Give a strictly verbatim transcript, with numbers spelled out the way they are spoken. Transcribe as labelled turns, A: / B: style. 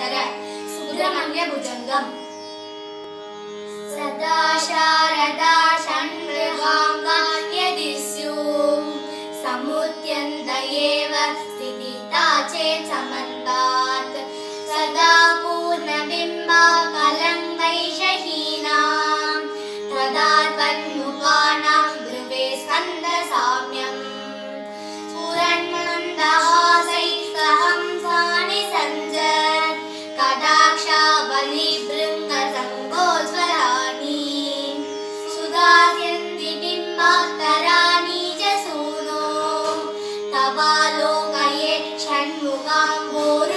A: nectar Subrahmanya भुजंगम सदा शारदा षण्मृगाङ्गा यदि स्युः समुद्यन्त एव स्थितिता चेत् समन्तात् सदा पूर्णबिम्बा कलङ्कैषहीनां तदा त्वन्मुखानां ध्रुवे स्कन्दसाम्यम् स्फुरन्मन्दहासैकहंसानि सञ्जत् कटाक्षावलिभृङ्गसङ्गोज्ज्वलानि सुधास्यन्ति बिम्बात्तराणि च सूनो तवालोकये षण्मुखाम्भोरुहाः